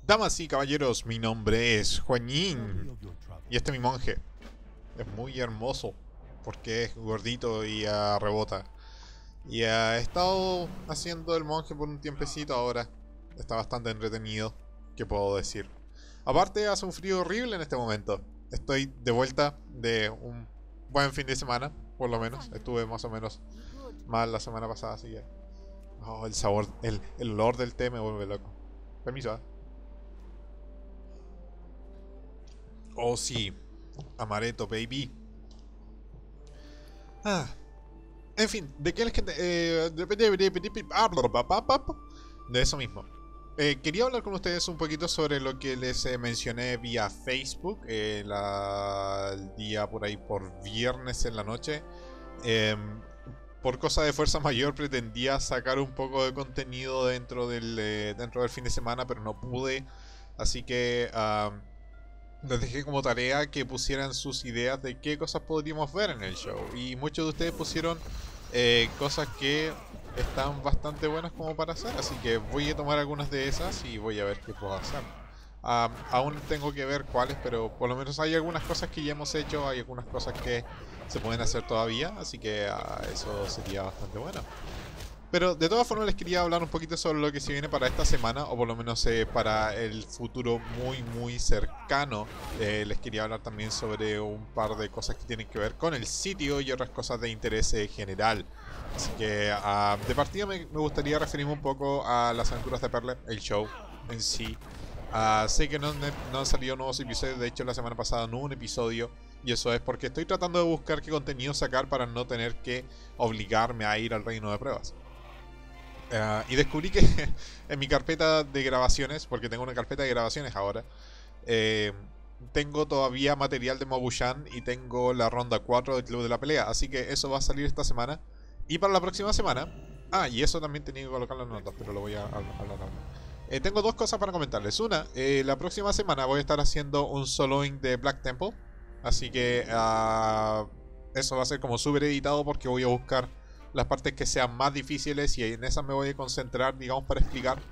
Damas y caballeros, mi nombre es Juanín y este es mi monje. Es muy hermoso porque es gordito y rebota. Y he estado haciendo el monje por un tiempecito ahora. Está bastante entretenido, ¿qué puedo decir? Aparte hace un frío horrible en este momento. Estoy de vuelta de un buen fin de semana, por lo menos. Estuve más o menos mal la semana pasada, así que... Oh, el sabor, el olor del té me vuelve loco. Permiso, ¿eh? Oh, sí. Amaretto, baby. Ah. En fin, ¿de qué les que de eso mismo. Quería hablar con ustedes un poquito sobre lo que les mencioné vía Facebook el día por ahí, por viernes en la noche. Por cosa de fuerza mayor pretendía sacar un poco de contenido dentro del fin de semana, pero no pude. Así que les dejé como tarea que pusieran sus ideas de qué cosas podríamos ver en el show. Y muchos de ustedes pusieron cosas que están bastante buenas como para hacer. Así que voy a tomar algunas de esas y voy a ver qué puedo hacer. Aún tengo que ver cuáles, pero por lo menos hay algunas cosas que ya hemos hecho. Hay algunas cosas que se pueden hacer todavía. Así que eso sería bastante bueno. Pero de todas formas les quería hablar un poquito sobre lo que se viene para esta semana, o por lo menos para el futuro muy cercano. Les quería hablar también sobre un par de cosas que tienen que ver con el sitio y otras cosas de interés general. Así que de partida me gustaría referirme un poco a las aventuras de Perle, el show en sí. Sé que no han salido nuevos episodios, de hecho la semana pasada no hubo un episodio. Y eso es porque estoy tratando de buscar qué contenido sacar para no tener que obligarme a ir al reino de pruebas. Y descubrí que en mi carpeta de grabaciones, porque tengo una carpeta de grabaciones ahora, tengo todavía material de Mobushan y tengo la ronda 4 del Club de la Pelea. Así que eso va a salir esta semana. Y para la próxima semana... y eso también tenía que colocar las notas, pero lo voy a hablar ahora. Tengo dos cosas para comentarles. Una, la próxima semana voy a estar haciendo un soloing de Black Temple. Así que eso va a ser como súper editado porque voy a buscar las partes que sean más difíciles y en esas me voy a concentrar, digamos, para explicar.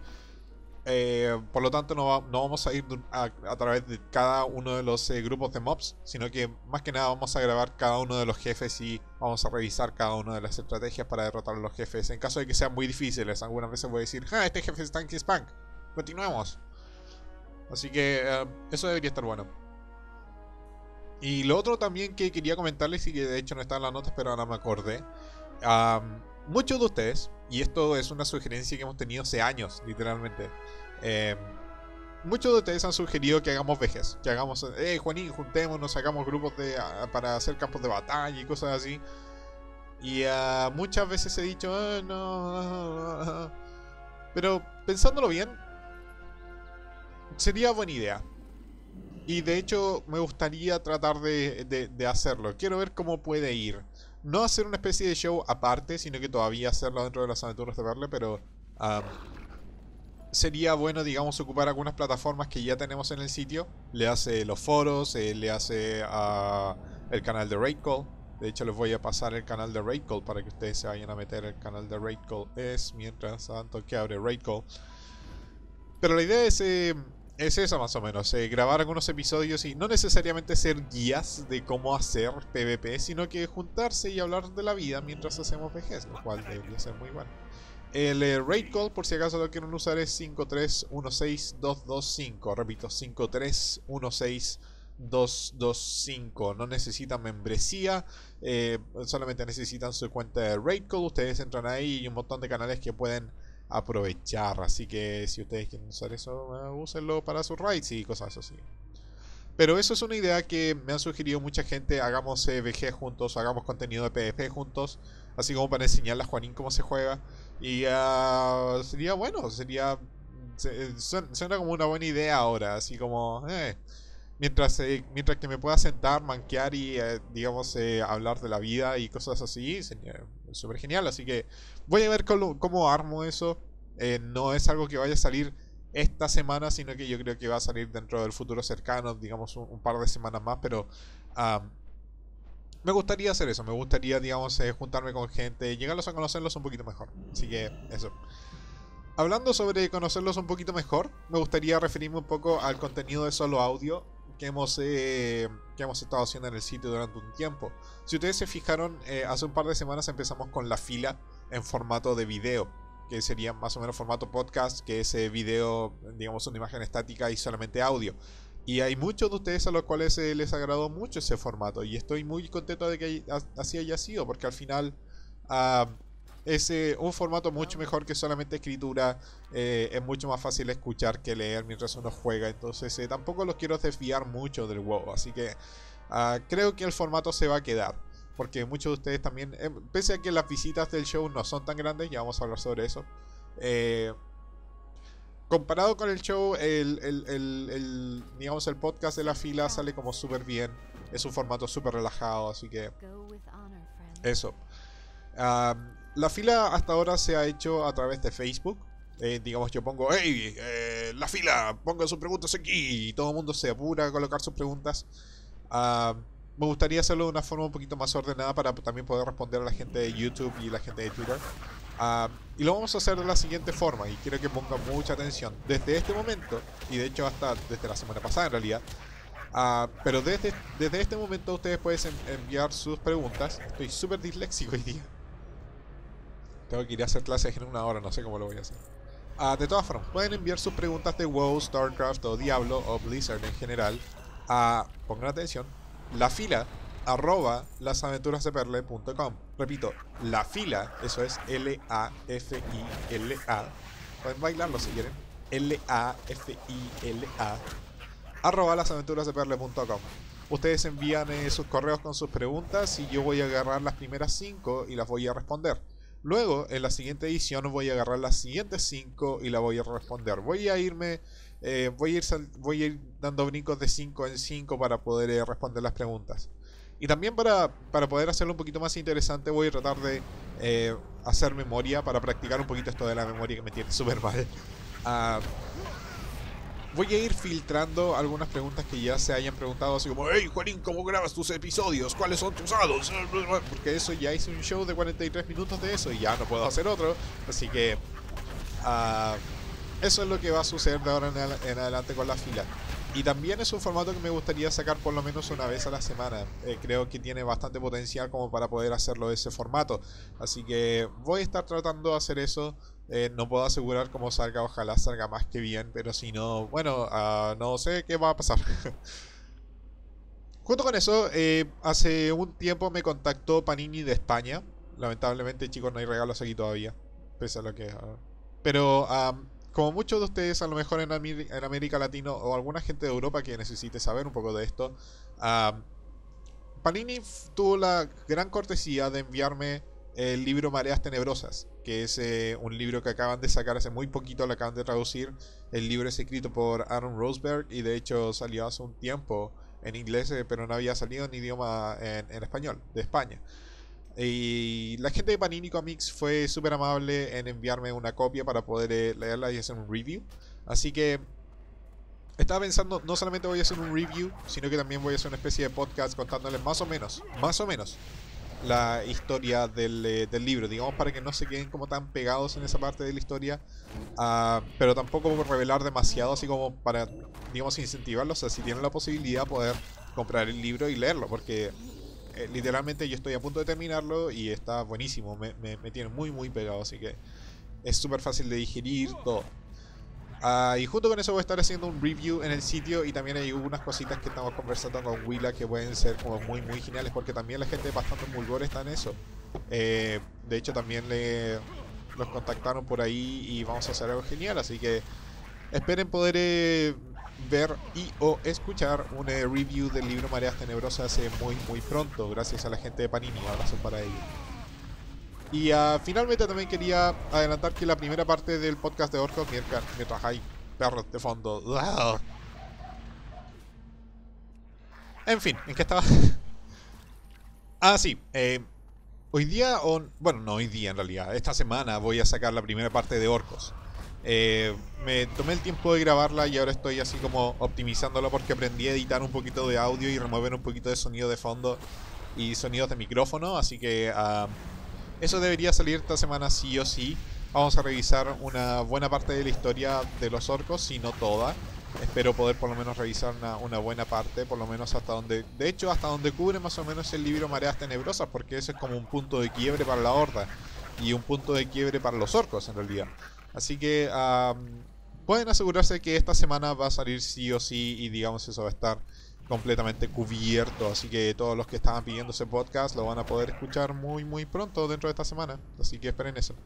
Por lo tanto no vamos a ir a través de cada uno de los grupos de mobs, sino que más que nada vamos a grabar cada uno de los jefes y vamos a revisar cada una de las estrategias para derrotar a los jefes. En caso de que sean muy difíciles, algunas veces voy a decir, este jefe es Tanky Spank, continuemos. Así que eso debería estar bueno. Y lo otro también que quería comentarles, y que de hecho no está en las notas, pero ahora me acordé. Muchos de ustedes, y esto es una sugerencia que hemos tenido hace años, literalmente, muchos de ustedes han sugerido que hagamos vejes, que hagamos, Juanín, juntémonos, hagamos grupos para hacer campos de batalla y cosas así. Y muchas veces he dicho, no, pero pensándolo bien, sería buena idea. Y de hecho me gustaría tratar de hacerlo. Quiero ver cómo puede ir. No hacer una especie de show aparte, sino que todavía hacerlo dentro de las aventuras de Perle, pero sería bueno, digamos, ocupar algunas plataformas que ya tenemos en el sitio. Le hace los foros, le hace el canal de Raidcall. De hecho les voy a pasar el canal de Raidcall para que ustedes se vayan a meter. El canal de Raidcall es, mientras tanto que abre Raidcall. Pero la idea es eso más o menos, grabar algunos episodios y no necesariamente ser guías de cómo hacer PvP, sino que juntarse y hablar de la vida mientras hacemos VGs, lo cual debería ser muy bueno. El raid call, por si acaso lo quieren usar, es 5316225, repito, 5316225. No necesitan membresía, solamente necesitan su cuenta de raid call. Ustedes entran ahí y un montón de canales que pueden aprovechar, así que si ustedes quieren usar eso, úsenlo para sus raids y cosas así. Pero eso es una idea que me han sugerido mucha gente. Hagamos VG juntos, hagamos contenido de PvP juntos, así como para enseñarle a Juanín cómo se juega. Y sería bueno, suena como una buena idea ahora, así como mientras que me pueda sentar, manquear y digamos hablar de la vida y cosas así, sería súper genial. Así que voy a ver cómo armo eso. No es algo que vaya a salir esta semana, sino que yo creo que va a salir dentro del futuro cercano, digamos un par de semanas más, pero me gustaría hacer eso, me gustaría, digamos, juntarme con gente, llegarlos a conocerlos un poquito mejor. Así que eso. Hablando sobre conocerlos un poquito mejor, me gustaría referirme un poco al contenido de solo audio que hemos estado haciendo en el sitio durante un tiempo. Si ustedes se fijaron, hace un par de semanas empezamos con la fila en formato de video, que sería más o menos formato podcast, que es video, digamos, una imagen estática y solamente audio. Y hay muchos de ustedes a los cuales les agradó mucho ese formato, y estoy muy contento de que así haya sido, porque al final es un formato mucho mejor que solamente escritura. Es mucho más fácil escuchar que leer mientras uno juega. Entonces tampoco los quiero desviar mucho del WoW. Así que creo que el formato se va a quedar. Porque muchos de ustedes también, pese a que las visitas del show no son tan grandes, ya vamos a hablar sobre eso. Comparado con el show, digamos, el podcast de la fila sale como súper bien. Es un formato súper relajado, así que eso. La fila hasta ahora se ha hecho a través de Facebook. Digamos, yo pongo, hey, la fila, pongan sus preguntas aquí, y todo el mundo se apura a colocar sus preguntas. Me gustaría hacerlo de una forma un poquito más ordenada para también poder responder a la gente de YouTube y la gente de Twitter. Y lo vamos a hacer de la siguiente forma, y quiero que pongan mucha atención. Desde este momento, y de hecho hasta desde la semana pasada en realidad, pero desde este momento ustedes pueden enviar sus preguntas. Estoy súper disléxico hoy día. Tengo que ir a hacer clases en una hora, no sé cómo lo voy a hacer. De todas formas, pueden enviar sus preguntas de WoW, StarCraft o Diablo o Blizzard en general a, pongan atención, lafila @lasaventurasdeperle.com. Repito, la fila, eso es L-A-F-I-L-A. Pueden bailarlo si quieren. L-A-F-I-L-A @lasaventurasdeperle.com. Ustedes envían sus correos con sus preguntas y yo voy a agarrar las primeras 5 y las voy a responder. Luego, en la siguiente edición, voy a agarrar las siguientes 5 y la voy a responder. Voy a ir dando brincos de 5 en 5 para poder responder las preguntas. Y también para poder hacerlo un poquito más interesante, voy a tratar de hacer memoria, para practicar un poquito esto de la memoria que me tiene súper mal. Voy a ir filtrando algunas preguntas que ya se hayan preguntado, así como, hey Juanín, ¿cómo grabas tus episodios? ¿Cuáles son tus hados? Porque eso, ya hice un show de 43 minutos de eso y ya no puedo hacer otro. Así que eso es lo que va a suceder de ahora en adelante con la fila. Y también es un formato que me gustaría sacar por lo menos una vez a la semana. Creo que tiene bastante potencial como para poder hacerlo de ese formato. Así que voy a estar tratando de hacer eso. No puedo asegurar cómo salga, ojalá salga más que bien, pero si no, bueno, no sé qué va a pasar. Junto con eso, hace un tiempo me contactó Panini de España. Lamentablemente, chicos, no hay regalos aquí todavía, pese a lo que... pero como muchos de ustedes, a lo mejor en América Latina o alguna gente de Europa que necesite saber un poco de esto, Panini tuvo la gran cortesía de enviarme el libro Mareas Tenebrosas, que es un libro que acaban de sacar hace muy poquito, lo acaban de traducir. El libro es escrito por Aaron Roseberg y de hecho salió hace un tiempo en inglés, pero no había salido en idioma en español, de España. Y la gente de Panini Comics fue súper amable en enviarme una copia para poder leerla y hacer un review. Así que estaba pensando, no solamente voy a hacer un review, sino que también voy a hacer una especie de podcast contándoles más o menos la historia del libro, digamos, para que no se queden como tan pegados en esa parte de la historia, pero tampoco revelar demasiado, así como para, digamos, incentivarlos a, si tienen la posibilidad, poder comprar el libro y leerlo, porque literalmente yo estoy a punto de terminarlo y está buenísimo, me tiene muy muy pegado, así que es súper fácil de digerir todo. Y junto con eso voy a estar haciendo un review en el sitio, y también hay unas cositas que estamos conversando con Willa que pueden ser como muy muy geniales, porque también la gente de Bastante Mulgore está en eso. De hecho también los contactaron por ahí y vamos a hacer algo genial, así que esperen poder ver y o escuchar un review del libro Mareas Tenebrosas muy muy pronto, gracias a la gente de Panini. Abrazo para ellos. Y finalmente también quería adelantar que la primera parte del podcast de Orcos, mientras hay perros de fondo... En fin, ¿en qué estaba? Sí, hoy día, bueno, no hoy día en realidad, esta semana voy a sacar la primera parte de Orcos. Me tomé el tiempo de grabarla y ahora estoy así como optimizándola, porque aprendí a editar un poquito de audio y remover un poquito de sonido de fondo y sonidos de micrófono, así que... eso debería salir esta semana sí o sí. Vamos a revisar una buena parte de la historia de los orcos, si no toda. Espero poder por lo menos revisar una buena parte, por lo menos hasta donde... De hecho, hasta donde cubre más o menos el libro Mareas Tenebrosas, porque ese es como un punto de quiebre para la Horda. Y un punto de quiebre para los orcos, en realidad. Así que pueden asegurarse que esta semana va a salir sí o sí, y digamos eso va a estar completamente cubierto. Así que todos los que estaban pidiendo ese podcast lo van a poder escuchar muy muy pronto dentro de esta semana. Así que esperen eso.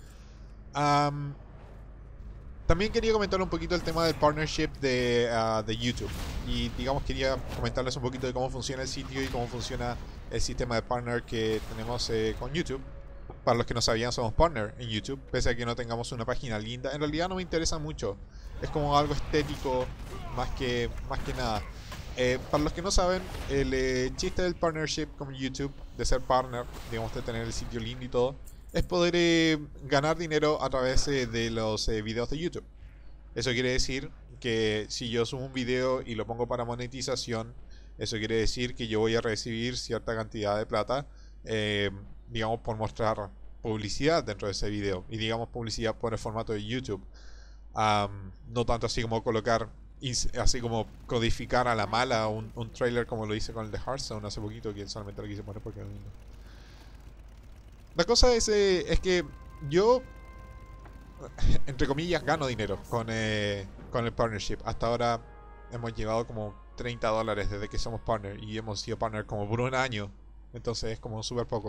También quería comentar un poquito el tema del partnership de YouTube. Y digamos quería comentarles un poquito de cómo funciona el sitio y cómo funciona el sistema de partner que tenemos con YouTube. Para los que no sabían, somos partner en YouTube, pese a que no tengamos una página linda. En realidad no me interesa mucho. Es como algo estético más que nada. Para los que no saben, el chiste del partnership con YouTube, de ser partner, digamos de tener el sitio lindo y todo, es poder ganar dinero a través de los videos de YouTube. Eso quiere decir que si yo subo un video y lo pongo para monetización, eso quiere decir que yo voy a recibir cierta cantidad de plata, digamos por mostrar publicidad dentro de ese video. Y digamos publicidad por el formato de YouTube. No tanto así como colocar, así como codificar a la mala un trailer como lo hice con el de Hearthstone hace poquito, que solamente lo quise poner porque es lindo. La cosa es que yo, entre comillas, gano dinero con el partnership. Hasta ahora hemos llevado como $30 desde que somos partner y hemos sido partner como por un año. Entonces es como súper poco.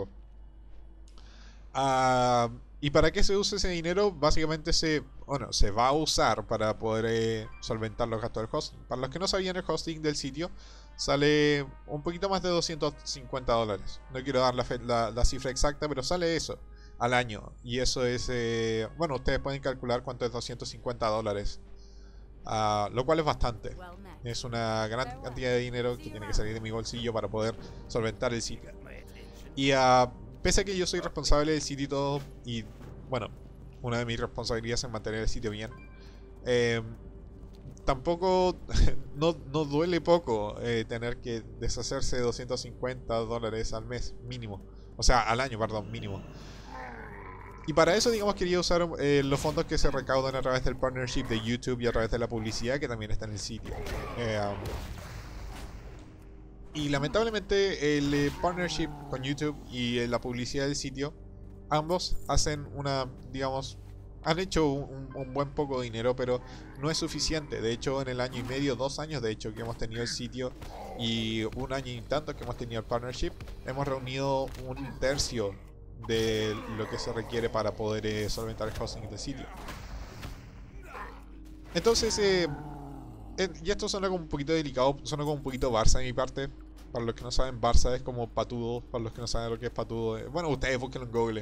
¿Y para qué se usa ese dinero? Básicamente se va a usar para poder solventar los gastos del hosting. Para los que no sabían, el hosting del sitio sale un poquito más de $250. No quiero dar la cifra exacta, pero sale eso al año. Y eso es, bueno, ustedes pueden calcular cuánto es $250. Lo cual es bastante. Es una gran cantidad de dinero que tiene que salir de mi bolsillo para poder solventar el sitio. Y pese a que yo soy responsable del sitio y todo, y bueno, una de mis responsabilidades es mantener el sitio bien, tampoco no duele poco tener que deshacerse de $250 al mes mínimo. O sea, al año, perdón, mínimo. Y para eso, digamos, quería usar los fondos que se recaudan a través del partnership de YouTube y a través de la publicidad que también está en el sitio. Y lamentablemente el partnership con YouTube y la publicidad del sitio, ambos hacen han hecho un buen poco de dinero, pero no es suficiente. De hecho, en el año y medio, 2 años de hecho que hemos tenido el sitio y un año y tanto que hemos tenido el partnership, hemos reunido un tercio de lo que se requiere para poder solventar el hosting del sitio. Entonces, y esto suena como un poquito delicado, suena como un poquito Barça de mi parte. Para los que no saben, Barça es como patudo. Para los que no saben lo que es patudo, bueno, ustedes búsquenlo en Google.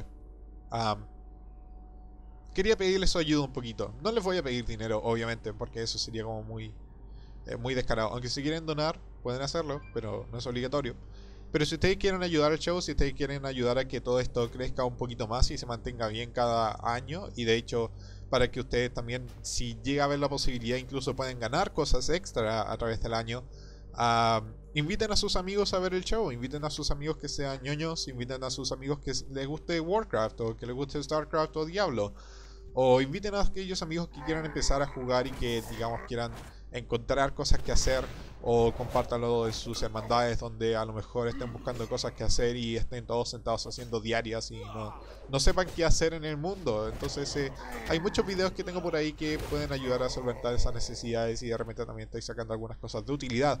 Quería pedirles su ayuda un poquito. No les voy a pedir dinero, obviamente, porque eso sería como muy descarado. Aunque si quieren donar, pueden hacerlo, pero no es obligatorio. Pero si ustedes quieren ayudar al show, si ustedes quieren ayudar a que todo esto crezca un poquito más y se mantenga bien cada año, y de hecho para que ustedes también, si llega a haber la posibilidad, incluso pueden ganar cosas extra a través del año, inviten a sus amigos a ver el show, inviten a sus amigos que sean ñoños, inviten a sus amigos que les guste Warcraft o que les guste Starcraft o Diablo, o inviten a aquellos amigos que quieran empezar a jugar y que, digamos, quieran encontrar cosas que hacer, o compártanlo de sus hermandades donde a lo mejor estén buscando cosas que hacer y estén todos sentados haciendo diarias y no sepan qué hacer en el mundo. Entonces hay muchos videos que tengo por ahí que pueden ayudar a solventar esas necesidades, y de repente también estoy sacando algunas cosas de utilidad.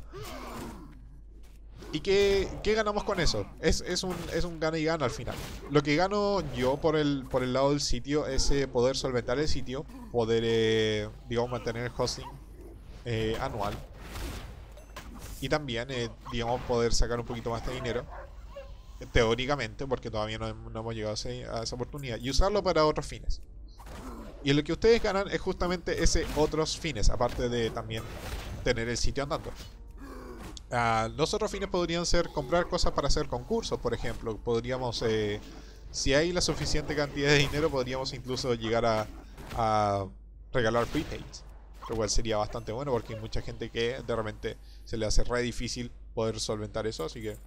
¿Y qué ganamos con eso? Es un gana y gana al final. Lo que gano yo por el lado del sitio es poder solventar el sitio, poder digamos mantener el hosting anual, y también digamos poder sacar un poquito más de dinero, teóricamente, porque todavía no hemos llegado a esa oportunidad, y usarlo para otros fines. Y lo que ustedes ganan es justamente ese otros fines, aparte de también tener el sitio andando. Los otros fines podrían ser comprar cosas para hacer concursos, por ejemplo. Podríamos, si hay la suficiente cantidad de dinero, podríamos incluso llegar a regalar prepaids, lo cual sería bastante bueno porque hay mucha gente que de repente se le hace re difícil poder solventar eso, así que...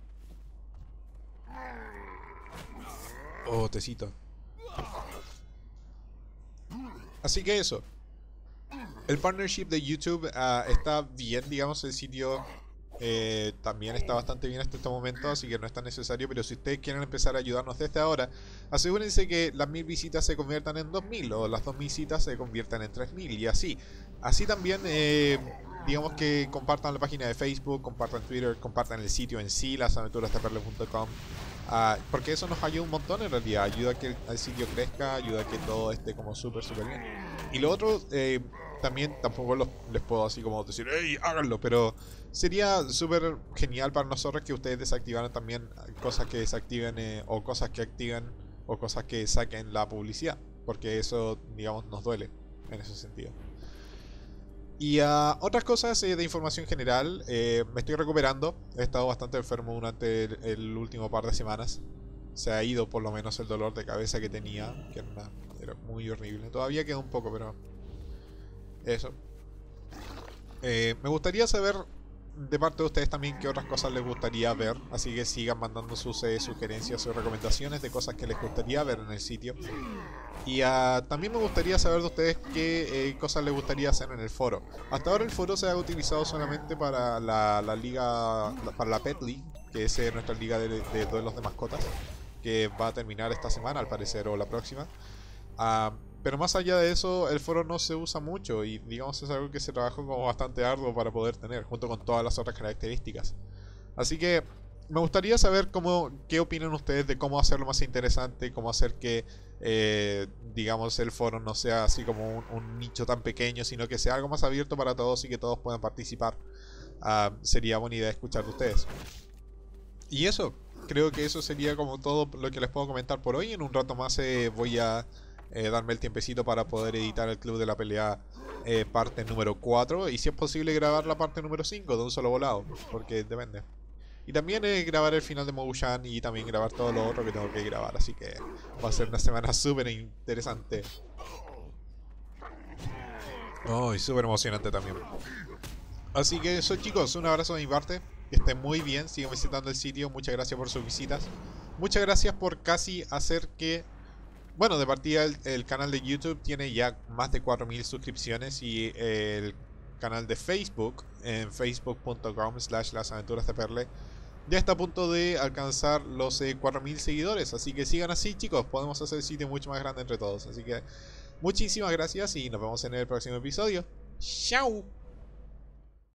Oh, tecito. Así que eso. El partnership de YouTube está bien, digamos, el sitio también está bastante bien hasta este momento, así que no es tan necesario, pero si ustedes quieren empezar a ayudarnos desde ahora, asegúrense que las 1000 visitas se conviertan en 2000 o las 2000 visitas se conviertan en 3000 y así. Así también, digamos que compartan la página de Facebook, compartan Twitter, compartan el sitio en sí, lasaventurasdeperle.com. Porque eso nos ayuda un montón en realidad, ayuda a que el sitio crezca, ayuda a que todo esté como súper bien. Y lo otro, también tampoco les puedo así como decir, hey, háganlo, pero sería súper genial para nosotros que ustedes desactivaran también cosas que desactiven o cosas que activen o cosas que saquen la publicidad, porque eso, digamos, nos duele en ese sentido. Y otras cosas de información general, me estoy recuperando, he estado bastante enfermo durante el último par de semanas. Se ha ido por lo menos el dolor de cabeza que tenía, que era muy horrible. Todavía queda un poco, pero eso. Me gustaría saber de parte de ustedes también qué otras cosas les gustaría ver, así que sigan mandando sus sugerencias o recomendaciones de cosas que les gustaría ver en el sitio. Y también me gustaría saber de ustedes qué cosas les gustaría hacer en el foro. Hasta ahora el foro se ha utilizado solamente para la liga, para la Pet League, que es nuestra liga de duelos de mascotas, que va a terminar esta semana al parecer o la próxima. Pero más allá de eso, el foro no se usa mucho y digamos es algo que se trabajó como bastante arduo para poder tener, junto con todas las otras características. Así que me gustaría saber qué opinan ustedes de cómo hacerlo más interesante, cómo hacer que, digamos, el foro no sea así como un nicho tan pequeño, sino que sea algo más abierto para todos y que todos puedan participar. Sería buena idea escuchar de ustedes. Y eso, creo que eso sería como todo lo que les puedo comentar por hoy. En un rato más voy a darme el tiempecito para poder editar el Club de la Pelea parte número 4 y si es posible grabar la parte número 5 de un solo volado, porque depende. Y también grabar el final de Mogushan y también grabar todo lo otro que tengo que grabar, así que va a ser una semana súper interesante. Oh, y súper emocionante también. Así que eso, chicos, un abrazo de mi parte, que estén muy bien, sigan visitando el sitio, muchas gracias por sus visitas. Muchas gracias por casi hacer que... Bueno, de partida el canal de YouTube tiene ya más de 4000 suscripciones y el canal de Facebook en facebook.com/lasaventurasdeperle ya está a punto de alcanzar los 4000 seguidores, así que sigan así, chicos, podemos hacer el sitio mucho más grande entre todos, así que muchísimas gracias y nos vemos en el próximo episodio. ¡Chao!